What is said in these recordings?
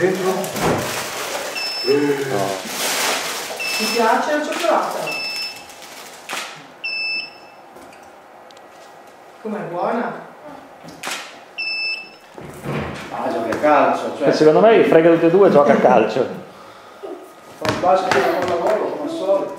dentro? No. Ti piace la cioccolata? Com'è buona? Ah, gioca a calcio, cioè. Secondo me frega tutti e due, gioca a calcio. Fa un basket con lavoro, come al solito.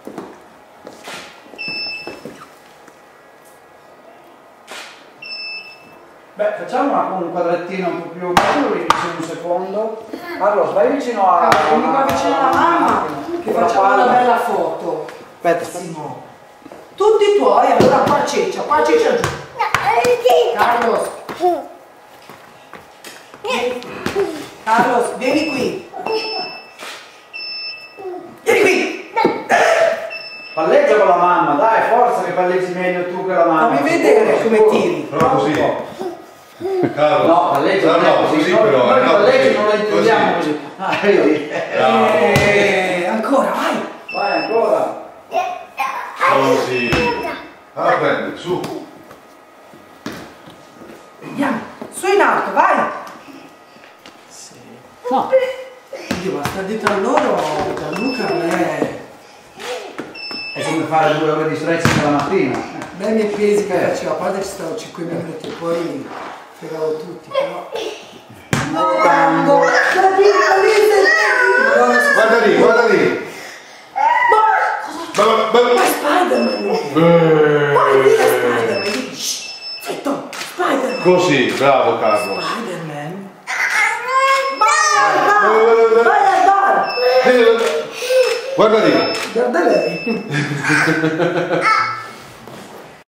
Beh, facciamo un quadrettino un po' più bello, vicino un secondo. Carlos, vai vicino a... Vieni qua vicino alla mamma, che facciamo una bella foto. Aspetta, Simo. Tutti i tuoi, allora qua ciccia giù. Carlos. Carlos, vieni qui. Vieni qui. palleggia con la mamma, dai, forza che palleggi meglio tu che la mamma. Fammi vedere come tiri. Però così. Carlo. No, palleggia non è così, così noi, però, noi no, palleggi così, non la intendiamo così. Ah, vedi? Ancora, vai. Vai ancora. Così. Allora prendi, su. Andiamo, su in alto, vai. Sì. No. Dio, ma sta dietro a loro, Gianluca non è... È come fare 2 ore di stretching la mattina. Beh, i miei pesi che facevo, a parte ci stavo 5 minuti e poi fregavo tutti, però... Guarda lì, guarda lì. Ma Spider-Man! Vai via Spider-Man! Zitto! Spider-Man! Così, bravo Carlo. Spider-Man? Vai al bar! Guarda lì. Guarda lei!